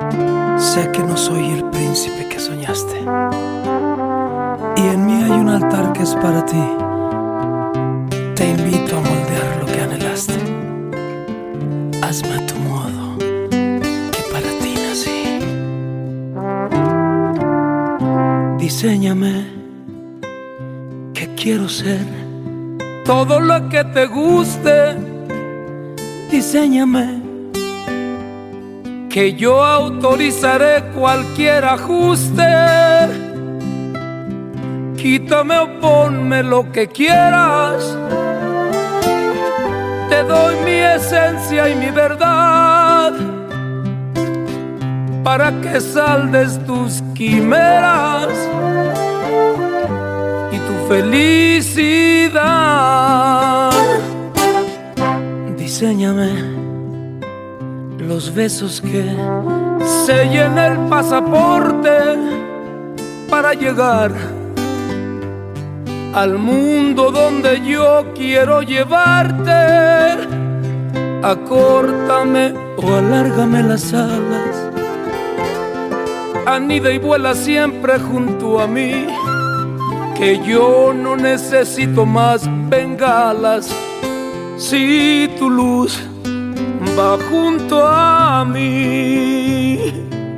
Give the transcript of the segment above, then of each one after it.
Sé que no soy el príncipe que soñaste, y en mí hay un altar que es para ti. Te invito a moldear lo que anhelaste. Hazme a tu modo, que para ti nací. Diséñame, que quiero ser todo lo que te guste. Diséñame, que yo autorizaré cualquier ajuste. Quítame o ponme lo que quieras. Te doy mi esencia y mi verdad, para que saldes tus quimeras y tu felicidad. Diséñame los besos que sellen el pasaporte para llegar al mundo donde yo quiero llevarte. Acórtame o alárgame las alas, anida y vuela siempre junto a mí, que yo no necesito más bengalas si tu luz va junto a mí.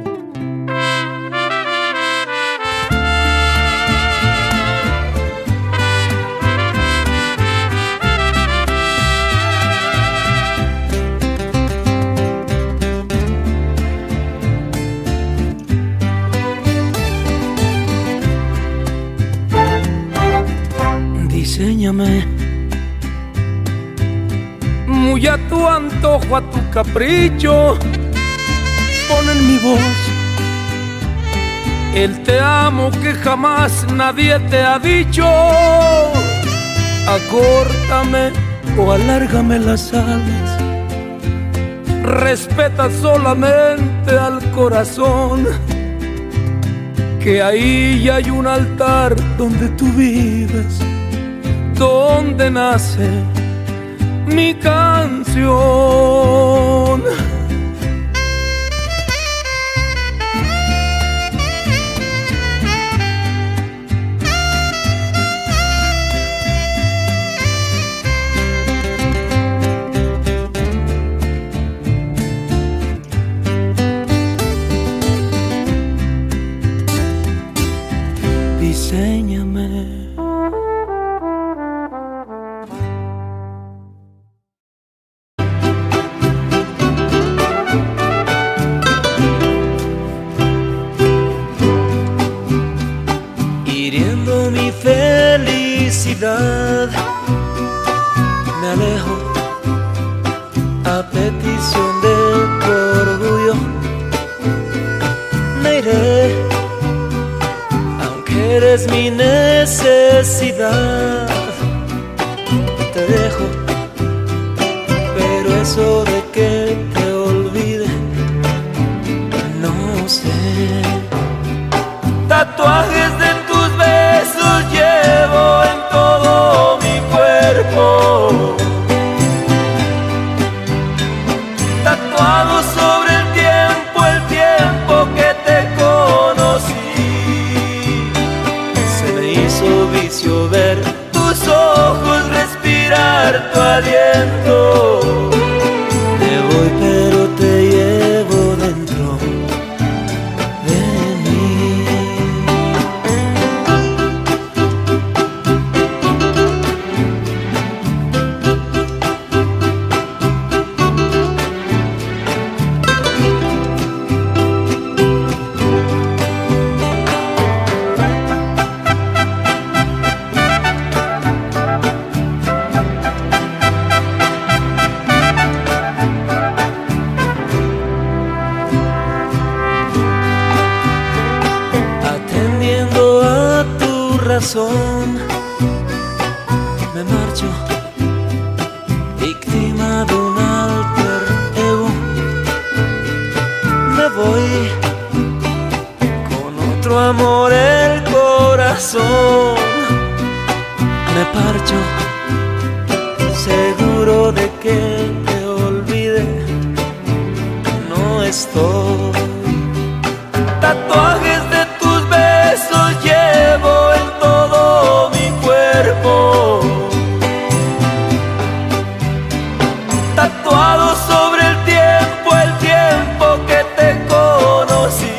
Diséñame muy a tu antojo, a tu capricho. Pon en mi voz el te amo que jamás nadie te ha dicho. Acórtame o alárgame las alas, respeta solamente al corazón, que ahí ya hay un altar donde tú vives, donde nace mi canción. Diséñame. Hiriendo mi felicidad, me alejo a petición de tu orgullo. Me iré, aunque eres mi necesidad. Te dejo, pero eso de que te olvide, no sé. Tatuajes de tus besos llevo en todo mi cuerpo, tatuado sobre el tiempo que te conocí. Se me hizo vicio ver tus ojos, respirar tu aliento. Te voy pero te llevo dentro de mí. Me marcho, víctima de un alter ego. Me voy con otro amor el corazón. Me parcho, seguro de que te olvide. No estoy Tatuajes de tus besos llevo en todo mi cuerpo, tatuado sobre el tiempo que te conocí.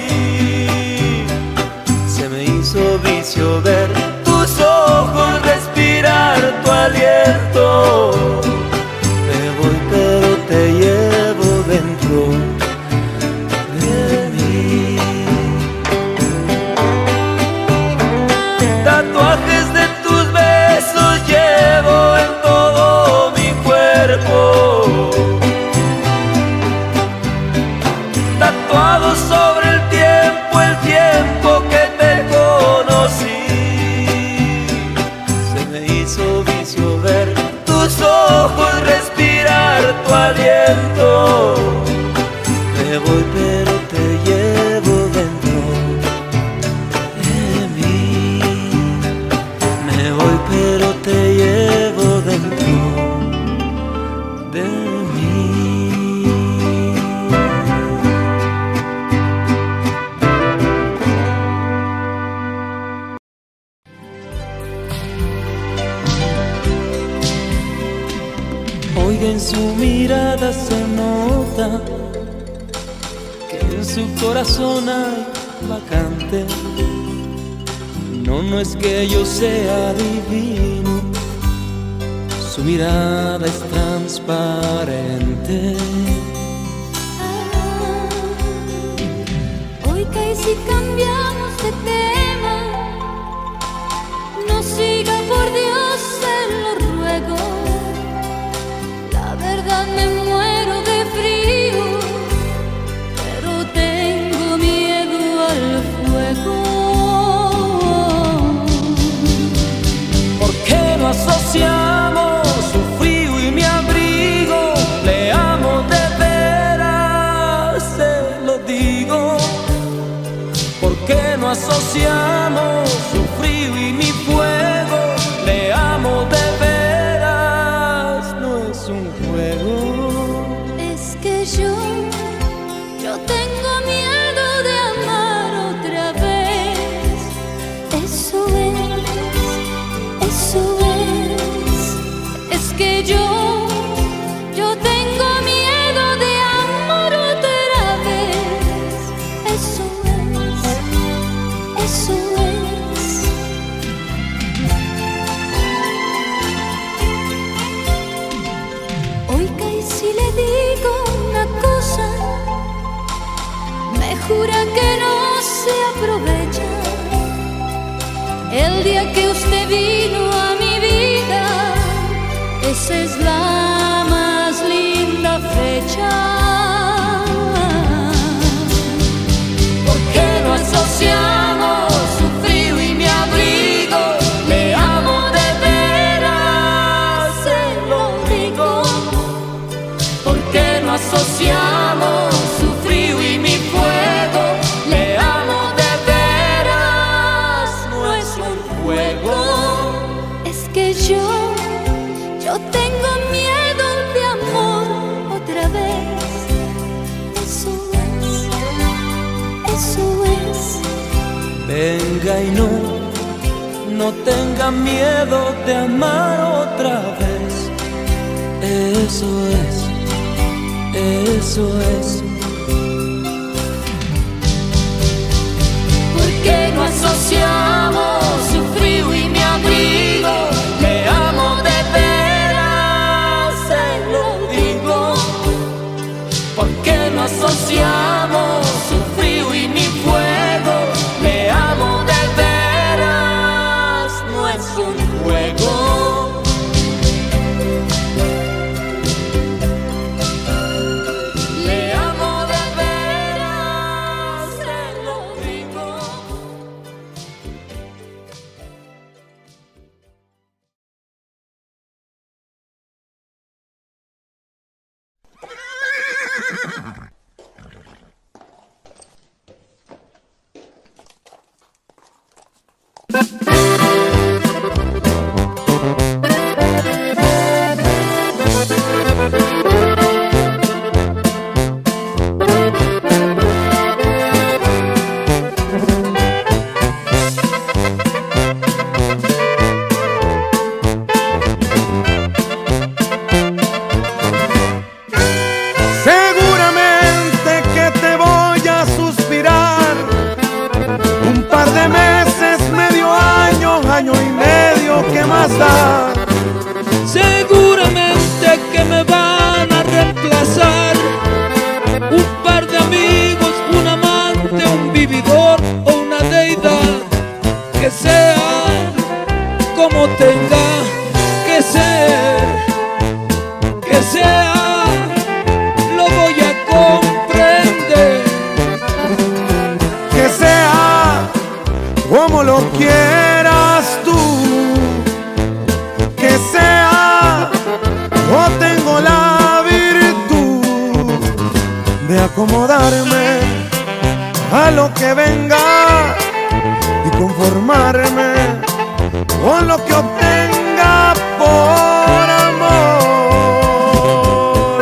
Se me hizo vicio ver tus ojos, respirar tu aliento. Me voy pero te llevo dentro de mí. Tatuajes de tus besos llevo en todo mi cuerpo, tatuado sobre el tiempo que te conocí. Se me hizo vicio ver tus ojos, respirar tu aliento. Me voy pero te llevo dentro de mí. Me voy pero te llevo dentro de mí. Oiga, en su mirada se nota que en su corazón hay vacante. No, no es que yo sea divino, su mirada es transparente. Oiga, y si cambiamos de tema, no siga, por Dios, se lo ruego. La verdad me muero de frío, pero tengo miedo al fuego. ¿Por qué no asociamos su frío y mi abrigo? Le amo de veras, se lo digo. ¿Por qué no asociamos su frío y mi fuego? Le amo de veras, no es un juego. Es que yo tengo miedo de amar otra vez. Eso es que yo tengo miedo de amar otra vez. Eso es. Oiga, y si le digo una cosa, me jura que no se aprovecha. El día que usted vino a mi vida, esa es la más linda fecha. ¿Por qué no asociamos su frío y mi abrigo? Le amo de veras, se lo digo. ¿Por qué no asociamos su frío y mi fuego? Le amo de veras, no es un juego. Es que yo tengo miedo de amor otra vez. Eso es. Venga y no tenga miedo de amar otra vez. Eso es. ¿Por qué no asociamos su frío y mi abrigo? Le amo de veras, se lo digo. ¿Por qué no asociamos su frío y mi fuego? Le amo de veras, no es un juego. Le amo de veras, se lo digo. vividor o una deidad, que sea como tenga que ser, que sea, lo voy a comprender. Que sea como lo quieras tú, que sea, yo tengo la virtud de acomodarme a lo que venga y conformarme con lo que obtenga por amor.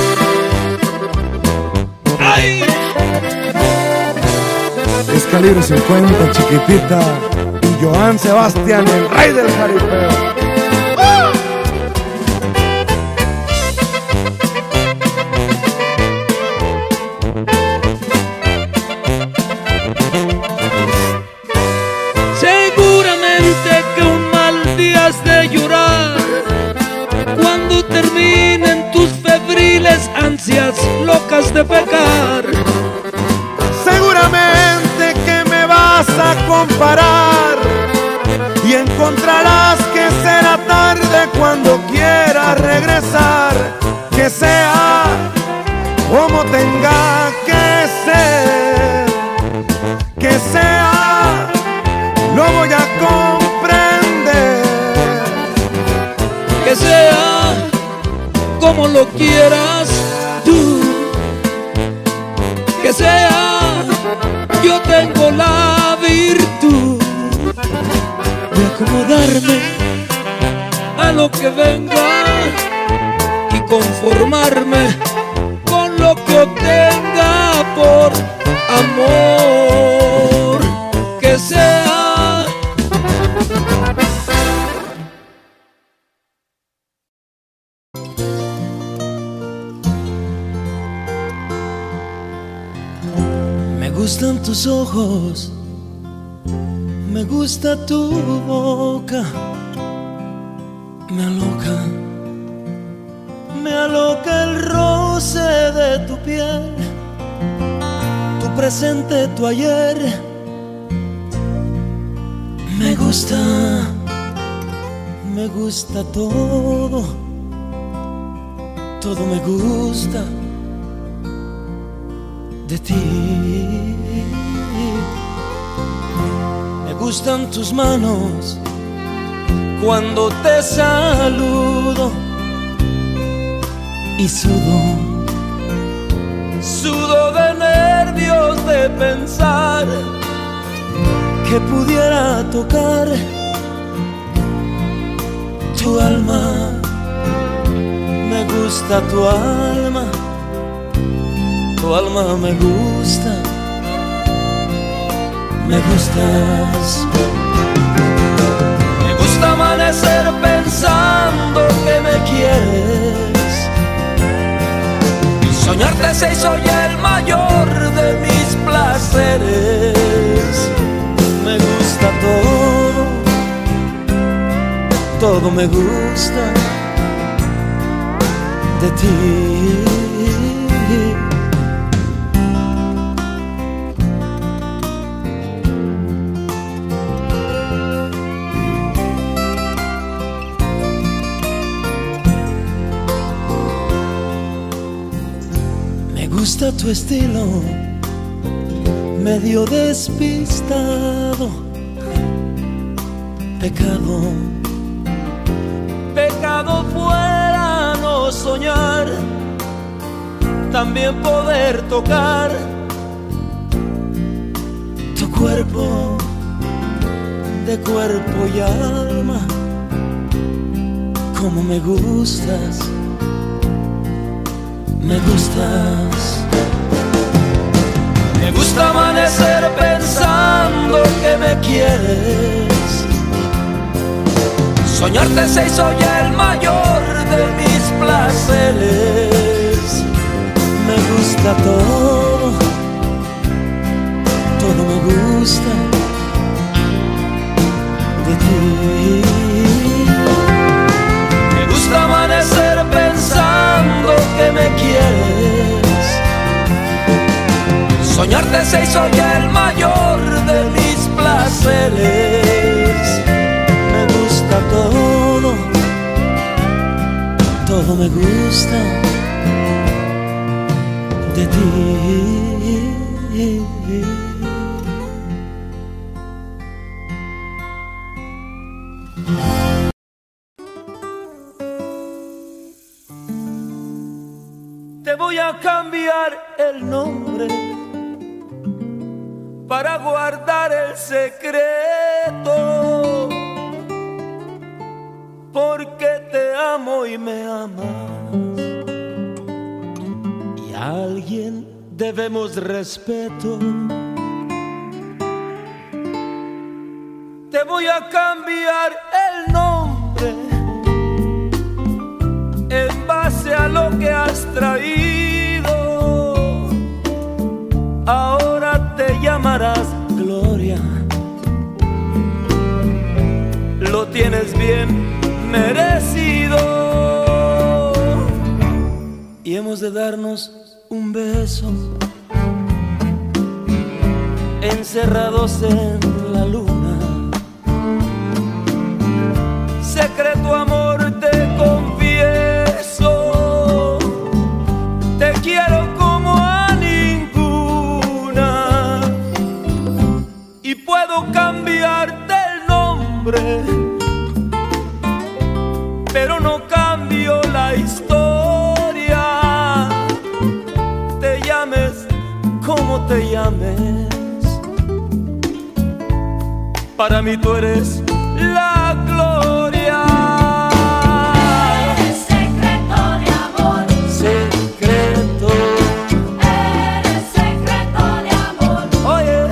¡Ay! Es Calibre 50, Chiquitita y Joan Sebastián, el rey del jaripeo. Seguramente que un mal día has de llorar cuando terminen tus febriles ansias locas de pecar. Seguramente que me vas a comparar y encontrarás que será tarde cuando quieras regresar. Que sea como tenga que ser, que sea, lo voy a comprender. Que sea como lo quieras tú, que sea, yo tengo la virtud de acomodarme a lo que venga y conformarme con lo que obtenga por amor. Que sea me gustan tus ojos, me gusta tu boca, me aloca el roce de tu piel, tu presente, tu ayer. Me gusta todo, todo me gusta de ti. Me gustan tus manos cuando te saludo y sudo de nervios de pensar que pudiera tocar tu alma. Me gusta tu alma me gusta, me gustas. Me gusta amanecer pensando que me quieres, soñarte se hizo ya el mayor de mis placeres. Me gusta todo, todo me gusta de ti. Me gusta tu estilo, medio despistado. Pecado fuera no soñar, también poder tocar tu cuerpo, de cuerpo y alma. Como me gustas, me gustas. Me gusta amanecer pensando que me quieres, soñarte se hizo ya el mayor de mis placeres. Me gusta todo, todo me gusta de ti. Me gusta amanecer pensando que me quieres, Soñarte se hizo ya el mayor de mis placeres. Me gusta todo, todo me gusta de ti. Te voy a cambiar el nombre para guardar el secreto, porque te amo y me amas, y a alguien debemos respeto. Te voy a cambiar el nombre en base a lo que has traído. Ahora te llamarás Gloria, lo tienes bien merecido, y hemos de darnos un beso encerrados en la luna. Secreto amor, te confieso, te quiero como a ninguna, y puedo cambiarte el nombre, pero no cambio la historia. Te llames como te llames, para mí tú eres la gloria. Eres secreto de amor, Secreto, eres secreto de amor, oye,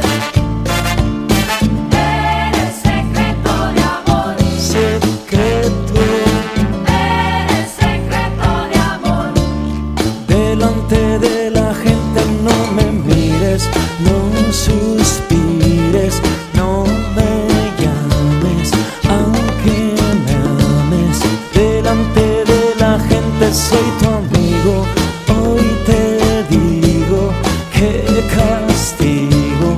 eres secreto de amor, secreto. eres secreto de amor. Delante de la gente no me mires, no suspires, no me llames, aunque me ames. Delante de la gente soy tu amigo, hoy te digo qué castigo.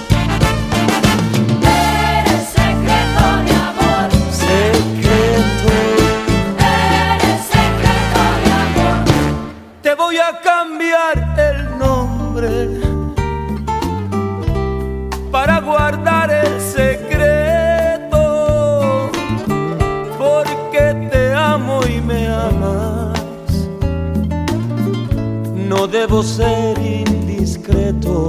Eres secreto de amor, Secreto, eres secreto de amor. te voy a cambiar el nombre para guardar el secreto, porque te amo y me amas. No debo ser indiscreto.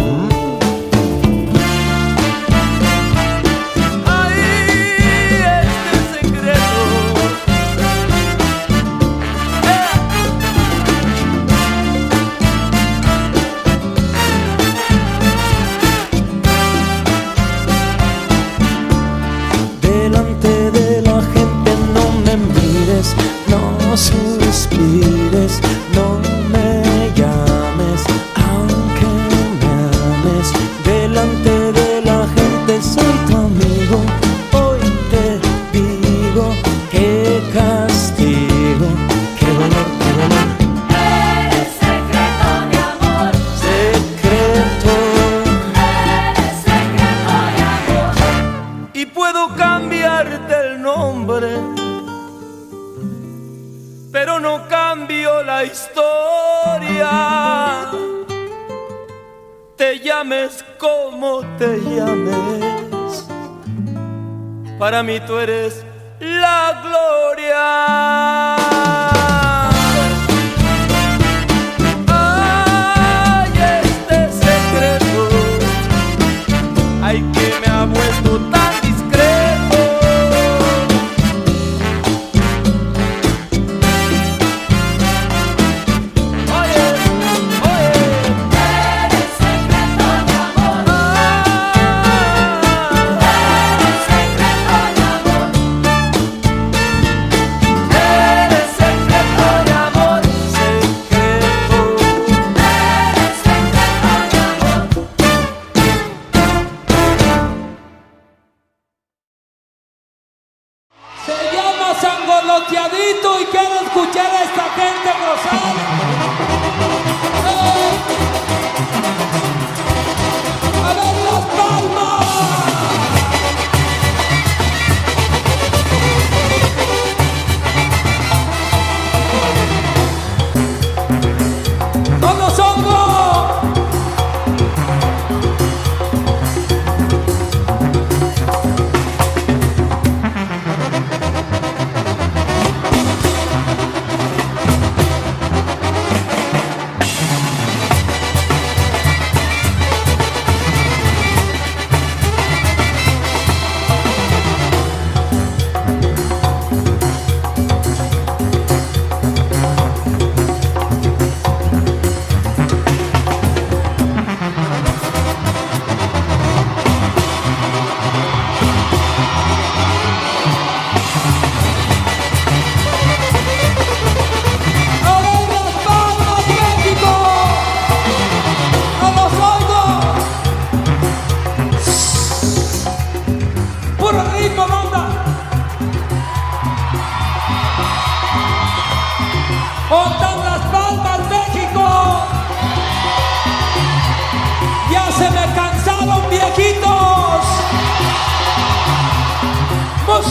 Ay, este secreto. Delante de la gente no me mires, no suspires, no me llames, aunque me ames. Delante de la gente soy tu amigo, hoy te digo qué castigo, qué dolor, qué dolor. Eres secreto de amor, Secreto, eres secreto de amor. y puedo cambiarte el nombre, pero no cambio la historia. Te llames como te llames, para mí tú eres la gloria. Ay, este secreto, ay, que me ha vuelto tan discreto. Oye, oye, Eres secreto de amor, eres secreto de amor, eres secreto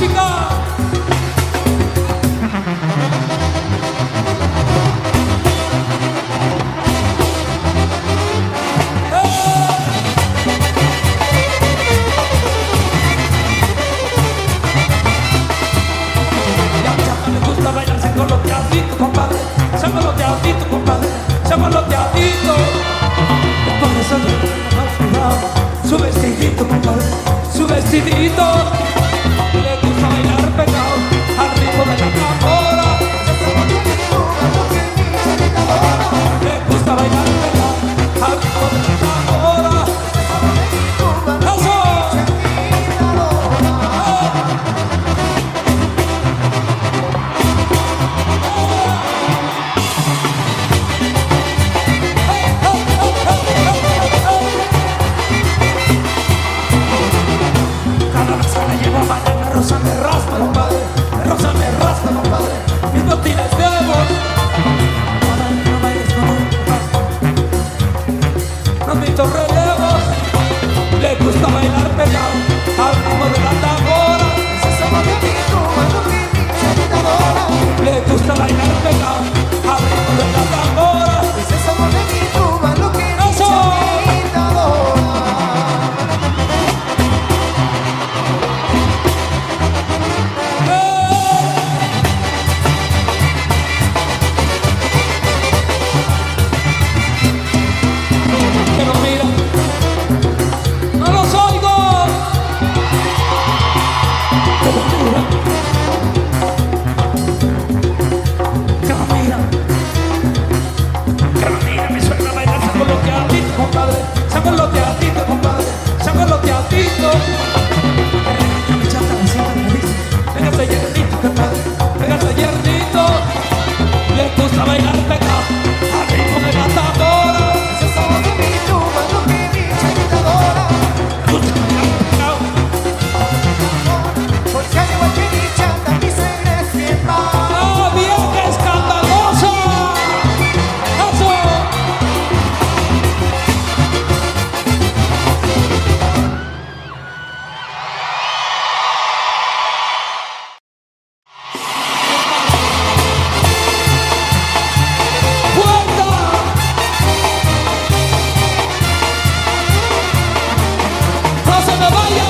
música. Me gusta bailar sangoloteadito, compadre. Sangoloteadito, compadre. Sangoloteadito. Por eso yo no me he cuidado. Su vestidito, compadre. Su vestidito. Le gusta bailar pegado al ritmo de la tambora. Le gusta bailar pegado al ritmo de la tambora. ¡Eso! Cada vez que la llevo a bailar, la rosa me raspa, compadre. La rosa me raspa, compadre. Mis botines de amor. No bailes, no mitos relevos. Le gusta bailar pegado al ritmo de la tambora. Le gusta bailar pegado al ritmo de la tambora. ¡Eso! Que nos miran, no los oigo. Que nos miran, que nos miran, que nos miran. Me suena bailar sangoloteadito, compadre. Sangoloteadito, compadre. Sangoloteadito. Mi chata me sienta, me dice, véngase hiernito, compadre. Véngase hiernito. Le gusta bailar pegado al ritmo de la tambora. ¡Ah, bien escandalosa! ¡Eso! ¡Puerta! ¡No se me vaya!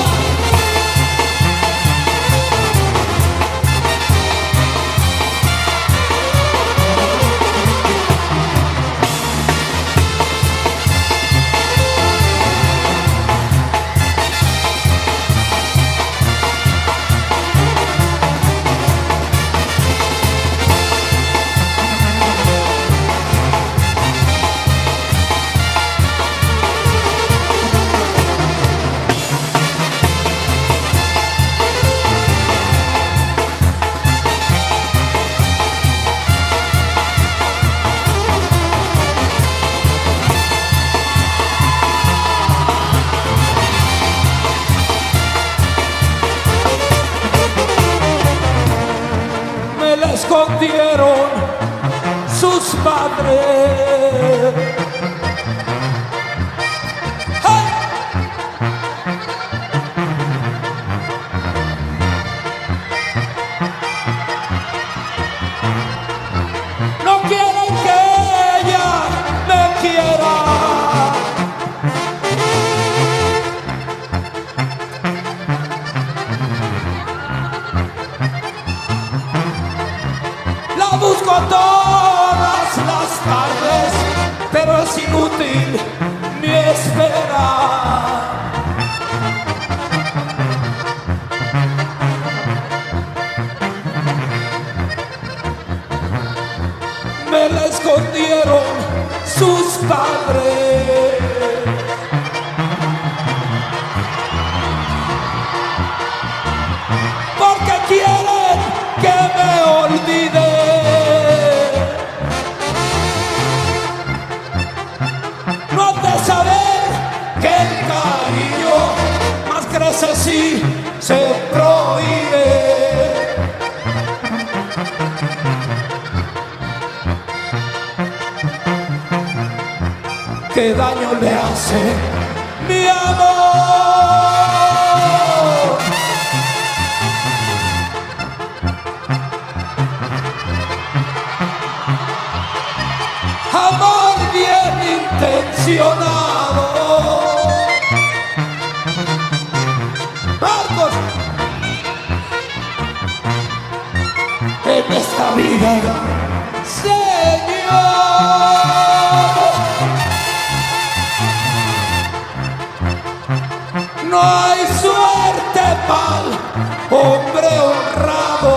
Me la escondieron sus padres. ¡Hey! No quieren que ella me quiera. La busco todas las tardes, pero es inútil mi esperar. Me la escondieron sus padres. Porque quieren que me olvide. No han de saber que el cariño más crece si se prohíbe. ¿Qué daño le hace mi amor? intencionado. Marcos, en esta vida, Señor, no hay suerte pa'l hombre honrado.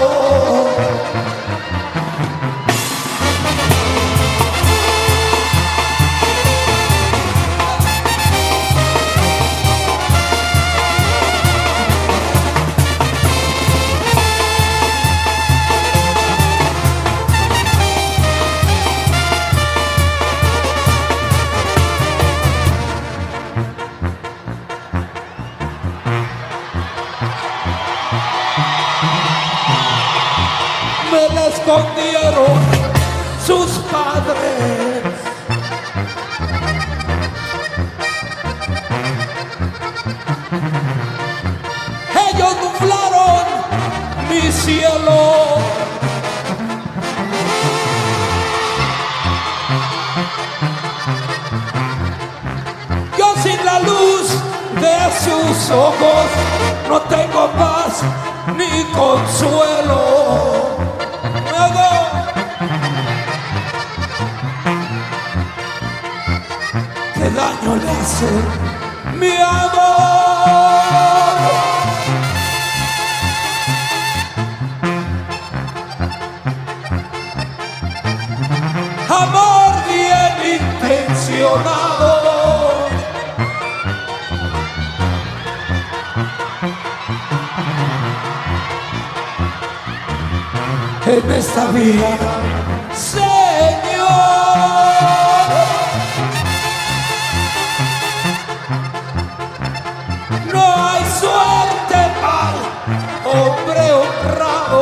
Me la escondieron sus padres. Ellos nublaron mi cielo. Yo sin la luz de sus ojos no tengo paz ni consuelo. ¿Qué daño le hace mi amor? Amor bien intencionado. En esta vida, Señor, no hay suerte para hombre honrado.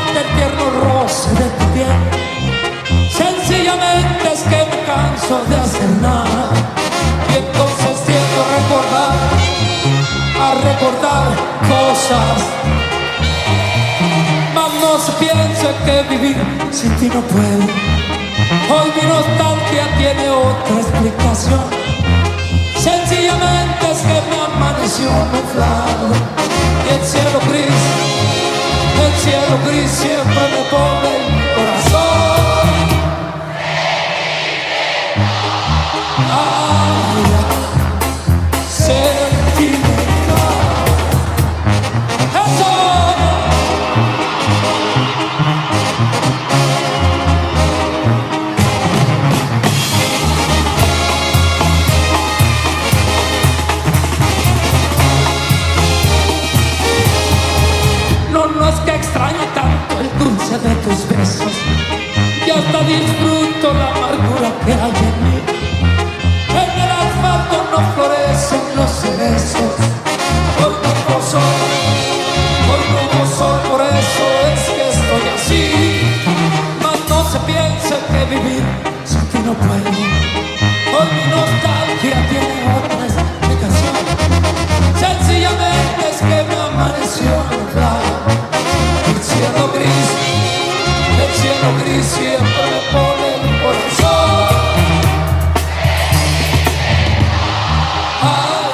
del tierno roce de tu piel. Sencillamente es que me canso de hacer nada y entonces tiendo a recordar cosas. Mas no se piense que vivir sin ti no puedo. Hoy mi nostalgia tiene otra explicación. Sencillamente es que me amaneció nublado y el cielo gris siempre me pone el corazón. Ay, sentimental. ¡Eso! No es que extraño tanto el dulce de tus besos y hasta disfruto la amargura que hay en mí. En el asfalto no florecen los cerezos. Hoy no hubo sol, por eso es que estoy así. Mas no se piense que vivir sin ti no puedo. Hoy mi nostalgia tiene otra explicación. Sencillamente es que me amaneció nublado. El cielo gris siempre me pone el corazón. Ay,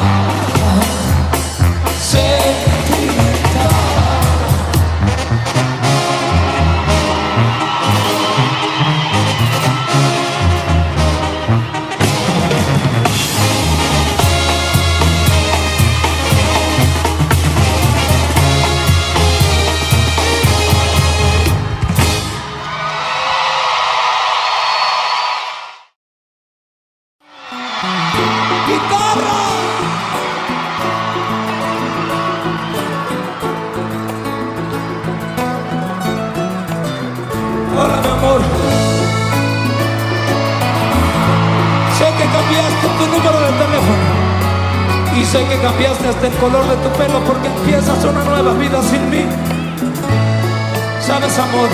sentimental. Hola mi amor, sé que cambiaste tu número de teléfono y sé que cambiaste hasta el color de tu pelo porque empiezas una nueva vida sin mí. Sabes amor,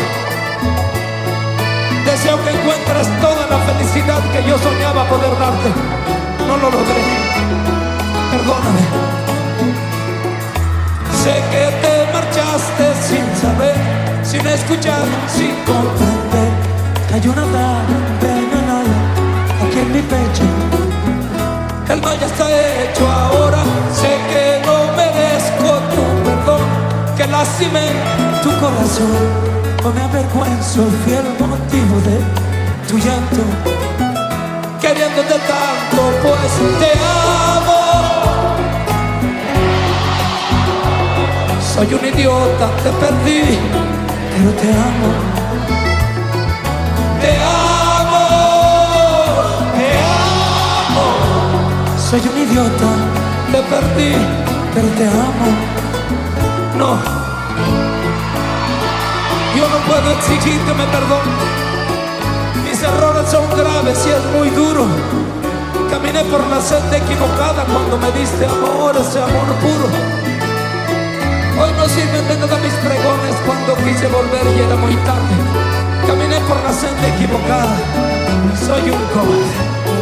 deseo que encuentres toda la felicidad que yo soñaba poder darte. No lo logré, perdóname. Sé que te marchaste sin saber, sin escuchar, sin comprender que hay una daga envenenada aquí en mi pecho. El mal ya está hecho ahora. Sé que no merezco tu perdón, que lastimé tu corazón. No me avergüenzo, fui el motivo de tu llanto, queriéndote tanto, pues te amo. Soy un idiota, te perdí, pero te amo. Te amo, te amo. Soy un idiota, te perdí, pero te amo. No, yo no puedo exigir que me perdones. Mis errores son graves y es muy duro. Caminé por la senda equivocada cuando me diste amor, ese amor puro. Hoy no sirven de nada mis pregones cuando quise volver y era muy tarde. Caminé por la senda equivocada, soy un cobarde.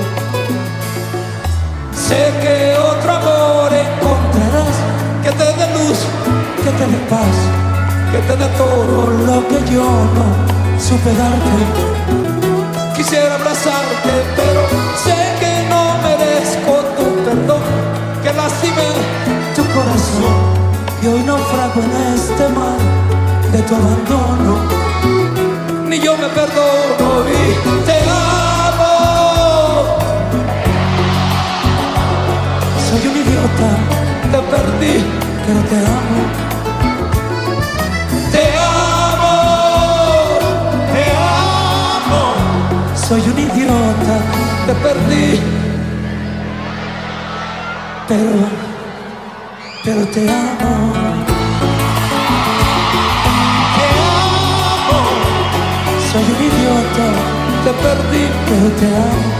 Sé que otro amor encontrarás, que te dé luz, que te dé paz, que te dé todo lo que yo no supe darte. Quisiera abrazarte, pero sé que no merezco tu perdón, que lastimé tu corazón. Y hoy naufrago en este mar de tu abandono. Ni yo me perdono y te amo. Soy un idiota, te perdí, pero te amo. Te amo, te amo. Soy un idiota, te perdí, pero te amo. Te amo. Soy un idiota, te perdí, pero te amo.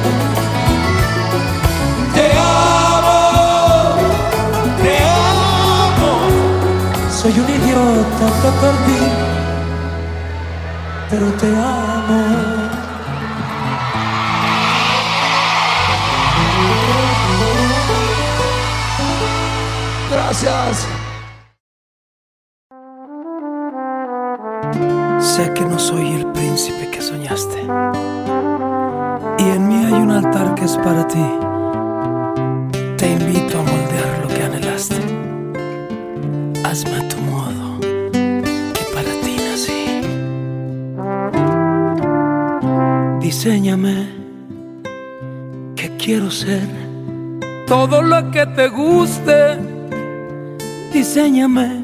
Te amo, te amo. Soy un idiota, te perdí, pero te amo. Gracias. Sé que no soy el príncipe que soñaste, y en mí hay un altar que es para ti. Te invito a moldear lo que anhelaste. Hazme a tu modo, que para ti nací. Diséñame, que quiero ser todo lo que te guste. Diséñame,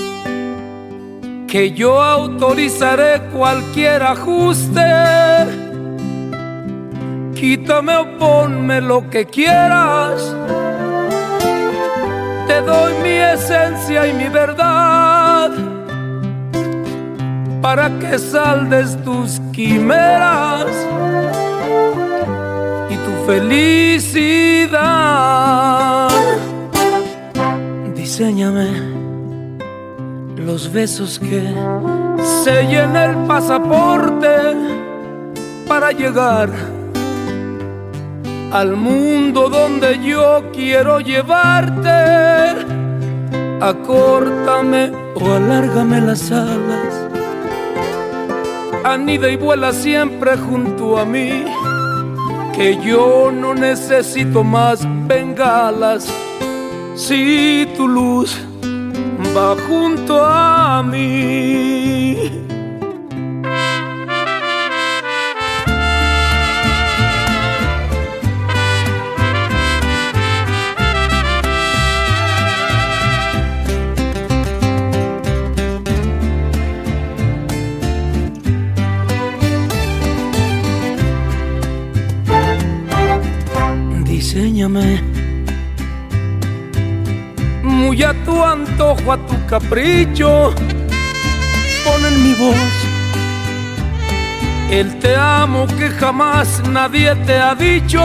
que yo autorizaré cualquier ajuste. Quítame o ponme lo que quieras. Te doy mi esencia y mi verdad, para que saldes tus quimeras y tu felicidad. Diséñame los besos que sellen el pasaporte para llegar al mundo donde yo quiero llevarte. Acórtame o alárgame las alas, anida y vuela siempre junto a mí, que yo no necesito más bengalas si tu luz va junto a mí. Diséñame muy a tu antojo, a tu capricho. Pon en mi voz el te amo que jamás nadie te ha dicho.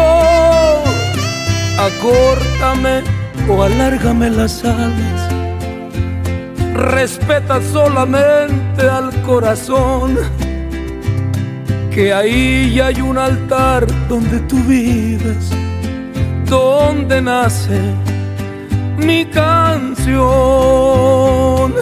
Acórtame o alárgame las alas, respeta solamente al corazón, que ahí ya hay un altar donde tú vives, donde nace mi canción.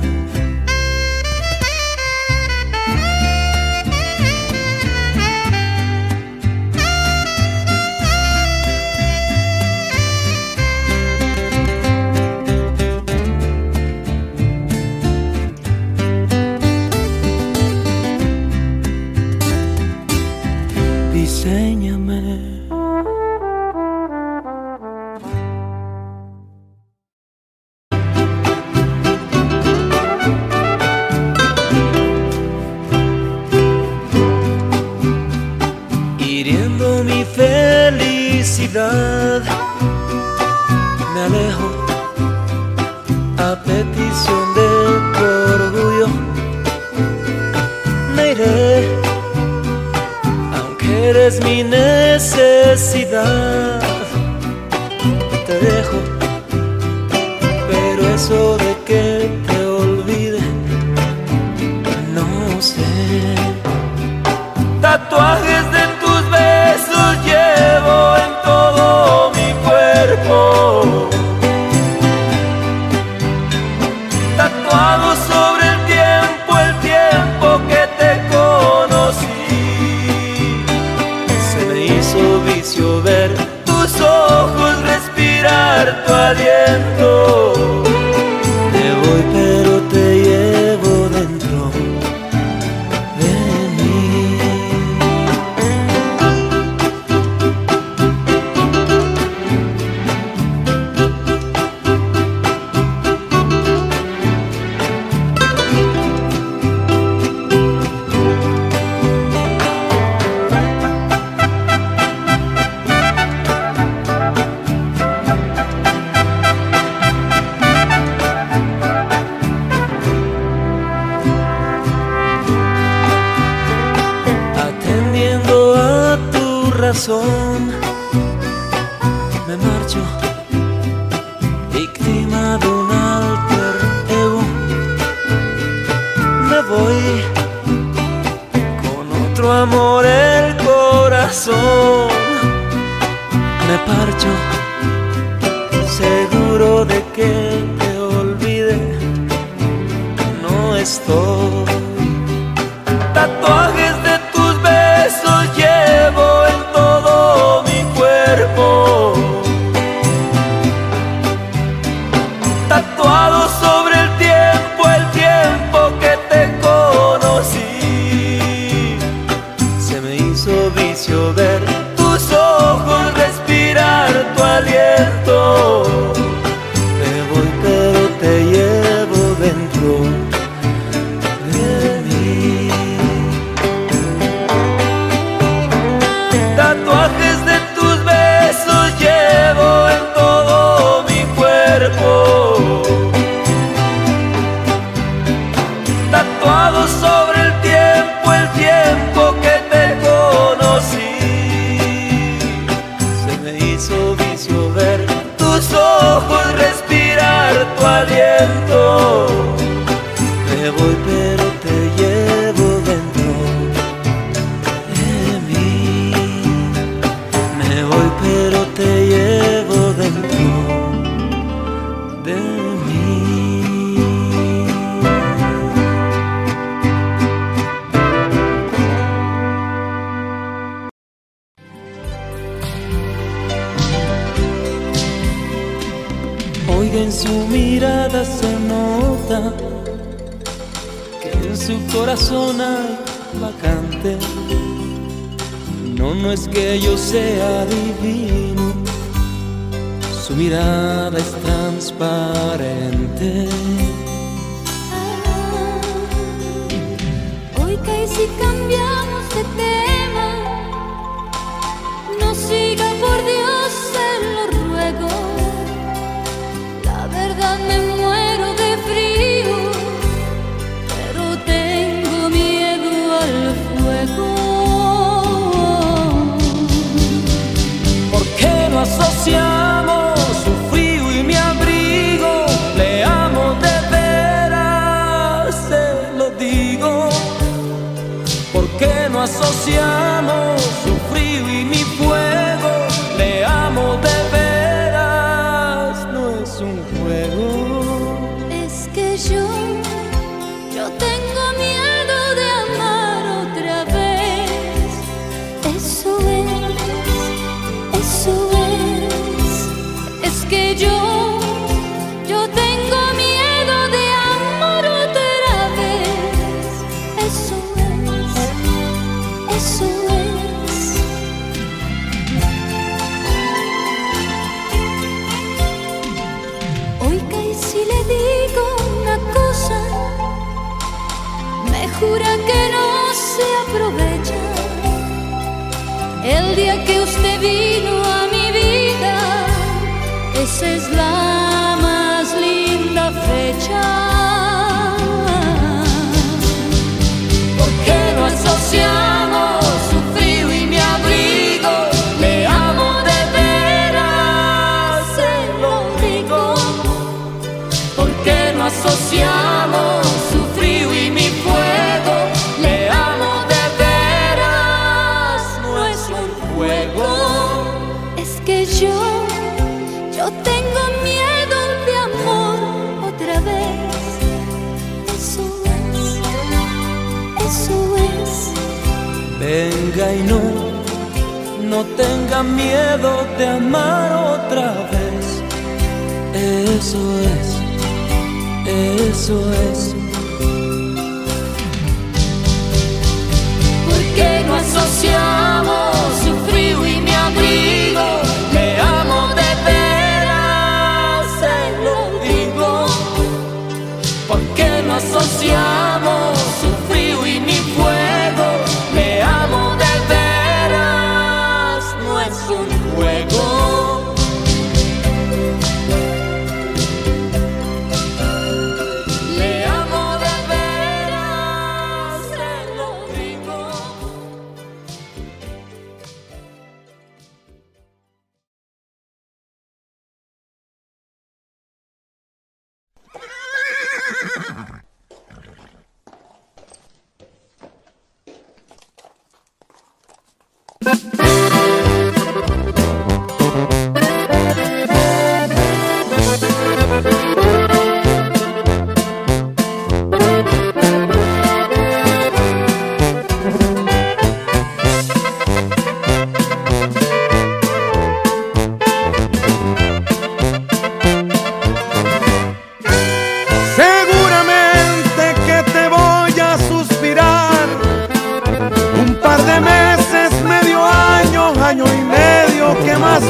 Diséñame. Hiriendo mi felicidad, me alejo a petición de tu orgullo. Me iré, aunque eres mi necesidad. Te dejo, pero eso de que te olvide, no sé. Tatuajes de tus besos llevo en todo mi cuerpo, tatuado sobre el tiempo que te conocí. Se me hizo vicio ver tus ojos, respirar tu aliento. Me voy pero te llevo dentro de mí. Me marcho, víctima de un alter ego. Me voy, amor el corazón. Me parcho, seguro de que te olvide. No estoy. Tatuajes de tus besos llevo en todo mi cuerpo, tatuado sobre el tiempo que te conocí. Se me hizo vicio ver tus ojos, respirar tu aliento. Me voy pero te llevo dentro de mí. Tatuajes de tus besos llevo en todo mi cuerpo, tatuado sobre el tiempo que te conocí. Se me hizo vicio ver tus ojos, respirar tu aliento. Me voy pero te llevo dentro de mí. Me voy pero te llevo dentro de mí. Oiga, en su mirada se nota que en su corazón hay vacante. No es que yo sea divino, su mirada es transparente. Oiga, y si cambiamos de tema, no siga, por Dios, se lo ruego. La verdad me muero de frío, pero tengo miedo al fuego. ¿Por qué no asociamos su frío y mi abrigo? Le amo de veras, se lo digo. ¿Por qué no asociamos su frío y mi fuego? Le amo de veras, no es un juego. Es que yo tengo miedo de amar otra vez. Eso es que yo tengo miedo de amar otra vez. Eso es. Oiga, y si le digo una cosa, me jura que no se aprovecha. El día que usted vino a mi vida, esa es la más linda fecha. ¿Por qué no asociamos su frío y mi abrigo? Le amo de veras, se lo digo. ¿Por qué no asociamos su frío y mi fuego? Le amo de veras, no es un juego. Es que yo tengo miedo de amor otra vez. Eso es. Venga y no tenga miedo de amar otra vez. Eso es. ¿Por qué no asociamos su frío y mi abrigo? Le amo de veras, se lo digo. ¿Por qué no asociamos su frío y mi fuego? Le amo de veras, no es un juego. Le amo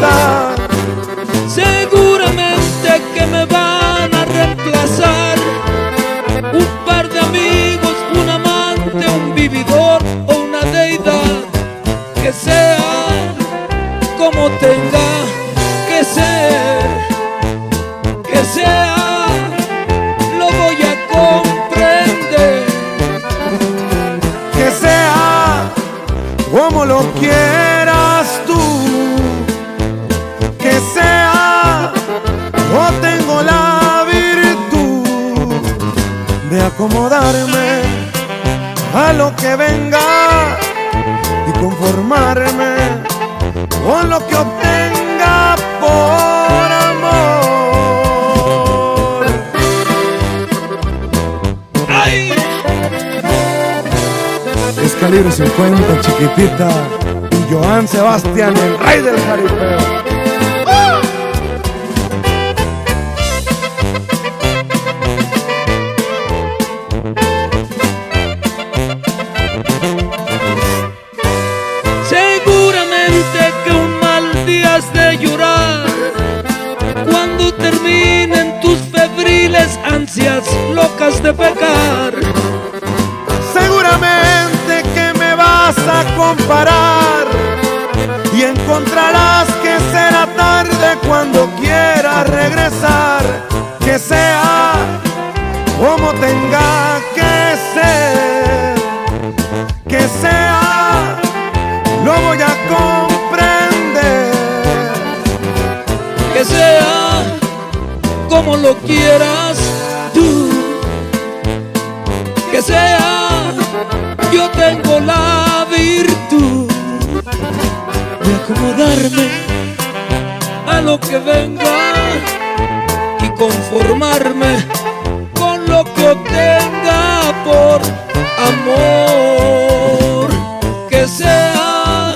regresar. Seguramente que me van a reemplazar un par de amigos, un amante, un vividor o una deidad. Que sea como tenga que ser, que sea, lo voy a comprender. Que sea como lo quieras tú, que sea, yo tengo la virtud de acomodarme a lo que venga y conformarme con lo que obtenga por amor. ¡Ay! Es Calibre 50, Chiquitita y Joan Sebastián, el rey del jaripeo. Seguramente que un mal día has de llorar cuando terminen tus febriles ansias locas de pecar. Seguramente que me vas a comparar y encontrarás que será tarde cuando quieras regresar. Que sea como tenga que ser, que sea, lo voy a comprender. Que sea como lo quieras tú, que sea, yo tengo la virtud de acomodarme a lo que venga y conformarme con lo que obtenga por amor. Que sea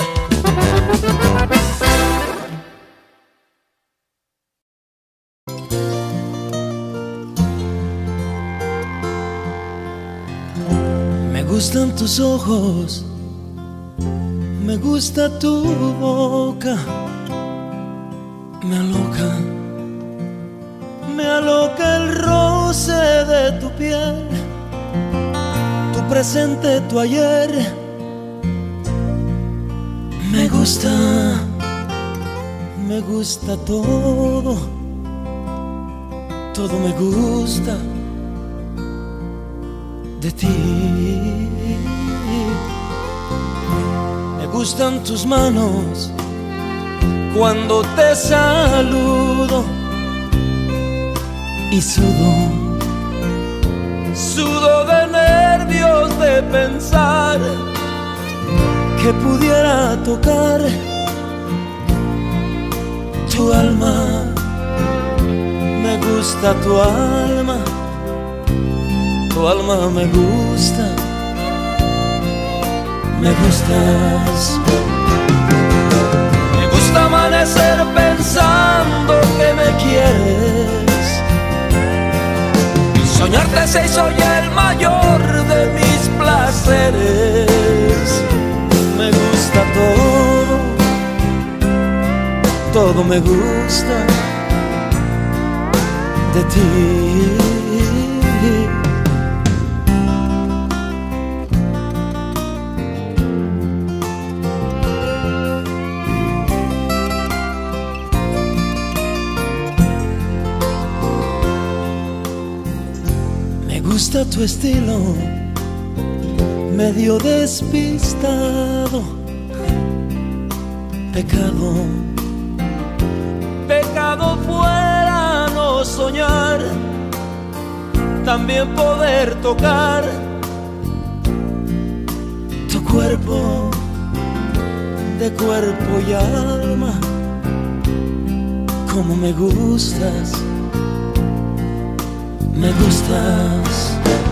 me gustan tus ojos, me gusta tu boca, me aloca el roce de tu piel, tu presente, tu ayer. Me gusta todo, todo me gusta de ti. Me gustan tus manos cuando te saludo y sudo de nervios de pensar que pudiera tocar tu alma. Me gusta tu alma me gusta, me gustas. Me gusta amanecer pensando que me quieres, soñarte se hizo ya el mayor de mis placeres. Me gusta todo, todo me gusta de ti. Me gusta tu estilo, medio despistado. Pecado fuera no soñar, también poder tocar tu cuerpo, de cuerpo y alma. Como me gustas, me gustas.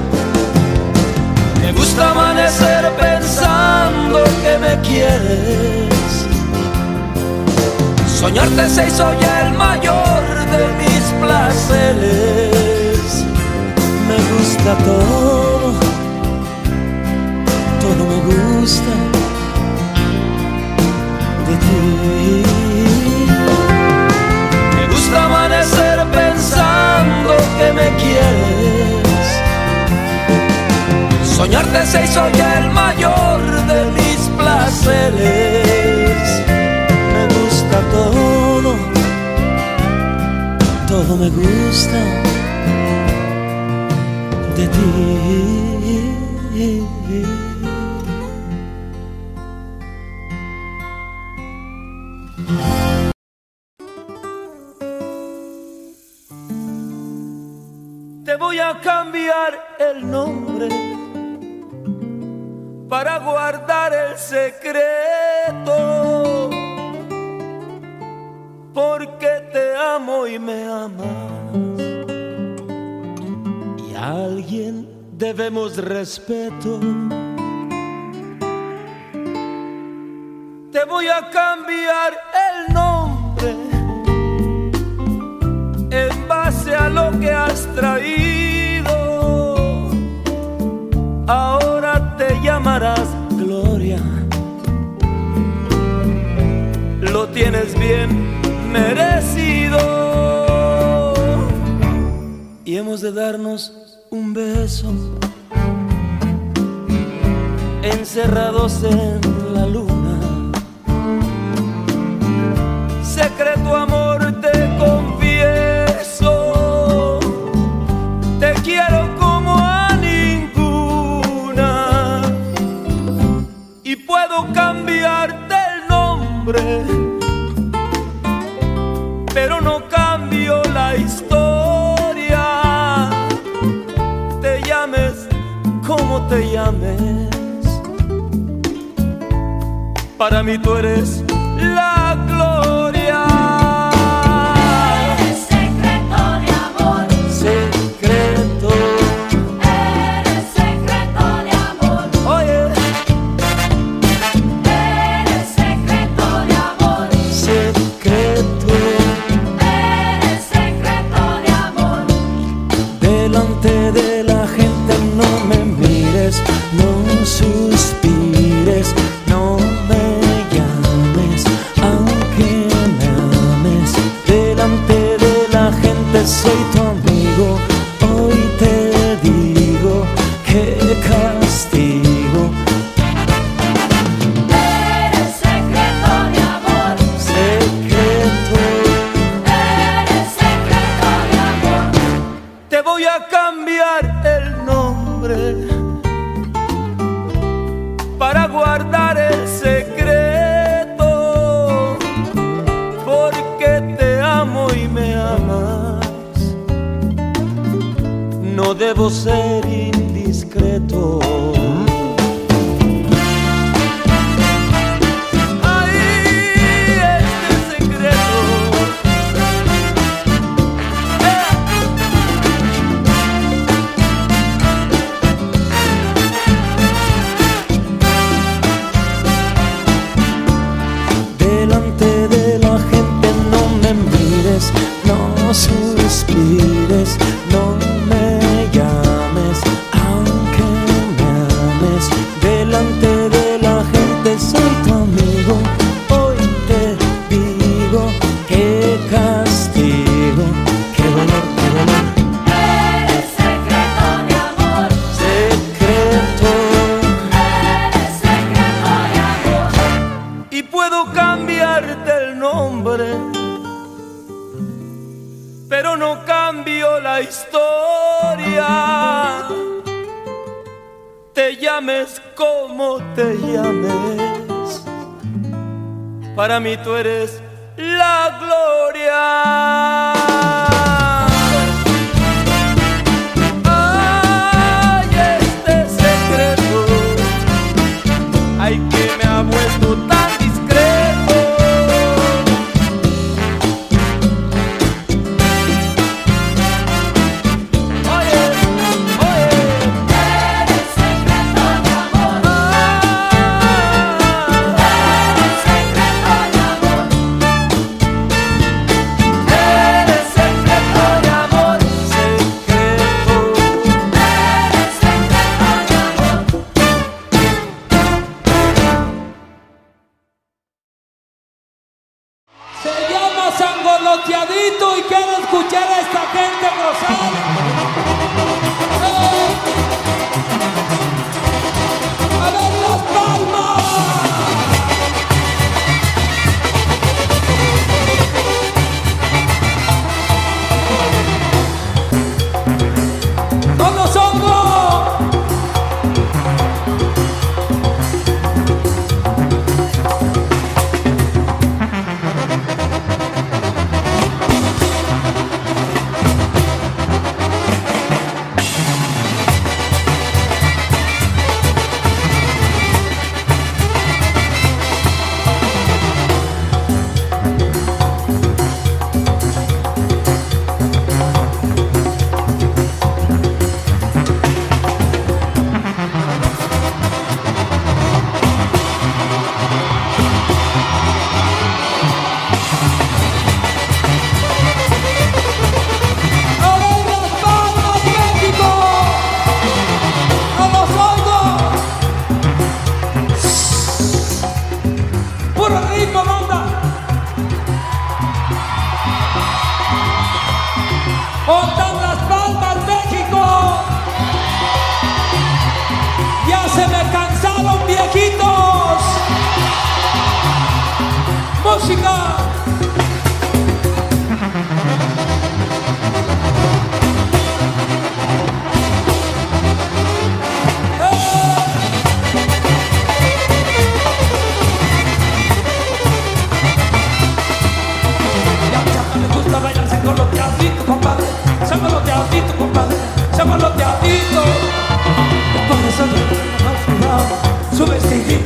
Me gusta amanecer pensando que me quieres, soñarte se hizo ya el mayor de mis placeres. Me gusta todo, todo me gusta de ti. Soñarte se hizo ya el mayor de mis placeres. Me gusta todo, todo me gusta de ti. Te voy a cambiar el nombre para guardar el secreto, porque te amo y me amas, y a alguien debemos respeto. Te voy a cambiar el nombre en base a lo que has traído. Ahora te llamarás Gloria, lo tienes bien merecido. Y hemos de darnos un beso, encerrados en la luna. Secreto amor te confieso, te quiero como a ninguna, y puedo cambiarte el nombre, pero no cambio la historia. Te llames como te llames, para mí tú eres la gloria. Eres secreto de amor, Secreto, eres secreto de amor, oye, eres secreto de amor, secreto, eres secreto de amor. delante de la gente no me mires, no suspires, no me llames, aunque me ames. Delante de la gente soy tu amigo, hoy te digo qué castigo. Eres secreto de amor, Secreto, eres secreto de amor. te voy a cambiar el nombre para guardar el secreto, porque te amo y me amas. No debo ser indiscreto. Ay, este secreto. Delante de la gente no me mires, no suspires, no me llames, aunque me ames. Delante de la gente soy tu amigo, hoy te digo qué castigo, qué dolor, qué dolor. Eres secreto de amor, Secreto, eres secreto de amor. y puedo cambiarte el nombre, pero no cambio la historia. Te llames como te llames, para mí tú eres la gloria. Ay, este secreto, ay, que me ha vuelto tan discreto. Oye, oye, Eres secreto de amor, eres secreto de amor, eres secreto de amor, secreto. eres secreto de amor. Se llama Sangoloteadito y quiero escuchar a esta gente gozar.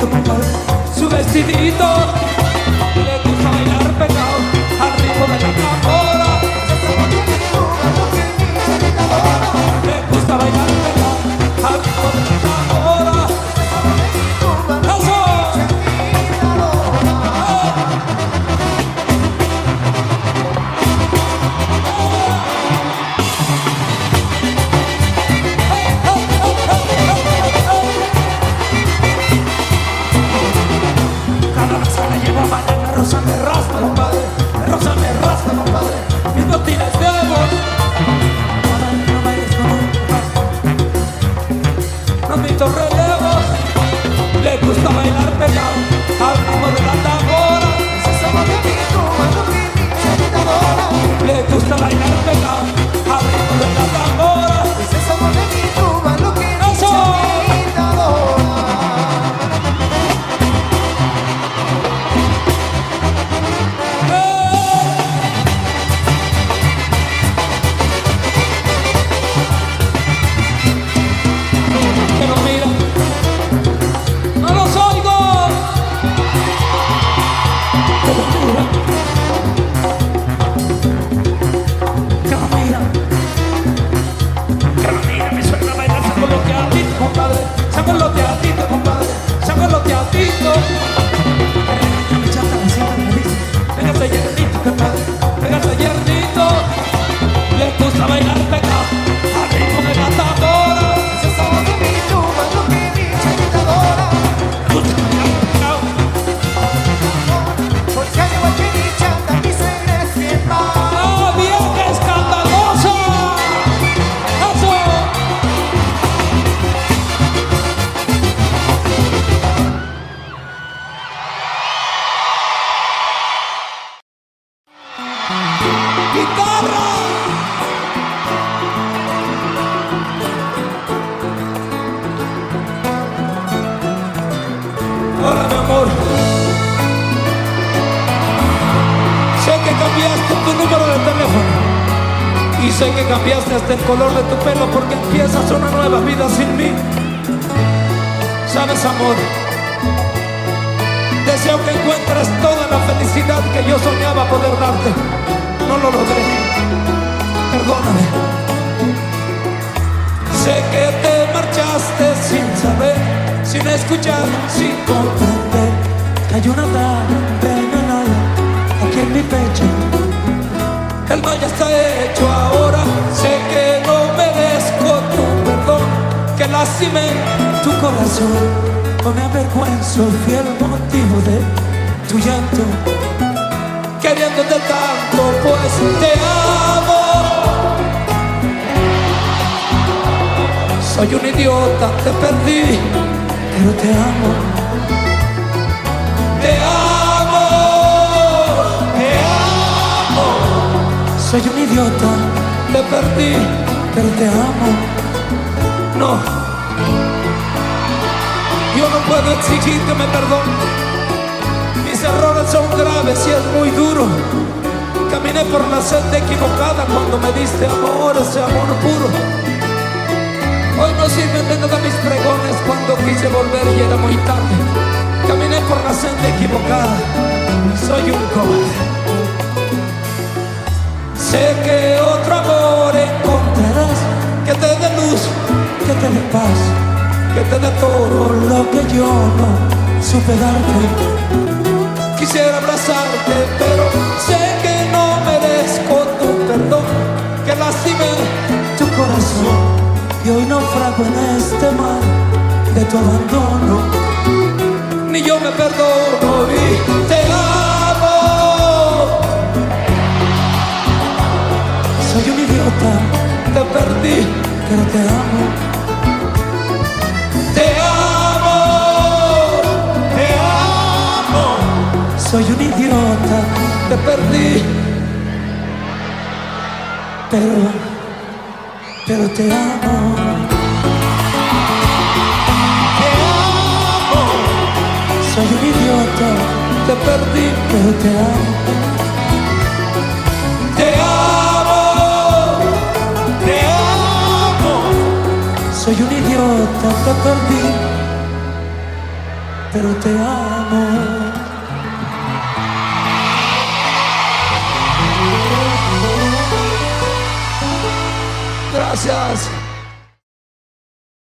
compadre, su vestidito. Le gusta bailar pegado al ritmo de la tambora. Le gusta bailar pegado al ritmo de la tambora. ¡Eso! Cada vez que la llevo a bailar, la rosa me raspa, compadre. La rosa me raspa, compadre. Mis botines de amor. No bailes con mis relevos. Le gusta bailar pegado al ritmo de la tambora. Le gusta bailar pegado al ritmo de la tambora. ¡Eso! Que nos miran, no los oigo. Que nos miran, que nos miran, que nos miran. Mi suegra baila sangoloteadito, compadre, sangoloteadito, compadre, sangoloteadito. Mi chata me sienta y me dice, véngase yernito, compadre, véngase yernito. Le gusta bailar pegado al ritmo de la tambora. ¡Ah, vieja escandalosa! ¡Eso! ¡Guitarra! Hola, mi amor. Sé que cambiaste tu número de teléfono y sé que cambiaste hasta el color de tu pelo porque empiezas una nueva vida sin mí. ¿Sabes, amor? Deseo que encuentres toda la felicidad que yo soñaba poder darte. No lo logré. Perdóname. Sé que te marchaste sin saber, sin escuchar, sin comprender que hay una daga envenenada aquí en mi pecho. El mal ya está hecho ahora. Sé que no merezco tu perdón, que lastimé tu corazón. No me avergüenzo, fui el motivo de tu llanto, queriéndote tanto, pues te amo. Soy un idiota, te perdí, pero te amo. Te amo, te amo. Soy un idiota, te perdí, pero te amo. No, yo no puedo exigir que me perdones. Mis errores son graves y es muy duro. Caminé por la senda equivocada cuando me diste amor, ese amor puro. Hoy no sirven de nada mis pregones cuando quise volver y era muy tarde. Caminé por la senda equivocada, soy un cobarde. Sé que otro amor encontrarás, que te dé luz, que te dé paz, que te dé todo lo que yo no supe darte. Quisiera abrazarte, pero sé que no merezco tu perdón, que lastimé tu corazón. Y hoy naufrago en este mar de tu abandono. Ni yo me perdono y te amo. Soy un idiota, te perdí, pero te amo. Te amo, te amo. Soy un idiota, te perdí, pero te amo. Te amo. Soy un idiota, te perdí, pero te amo. Te amo, te amo. Soy un idiota, te perdí, pero te amo. Gracias.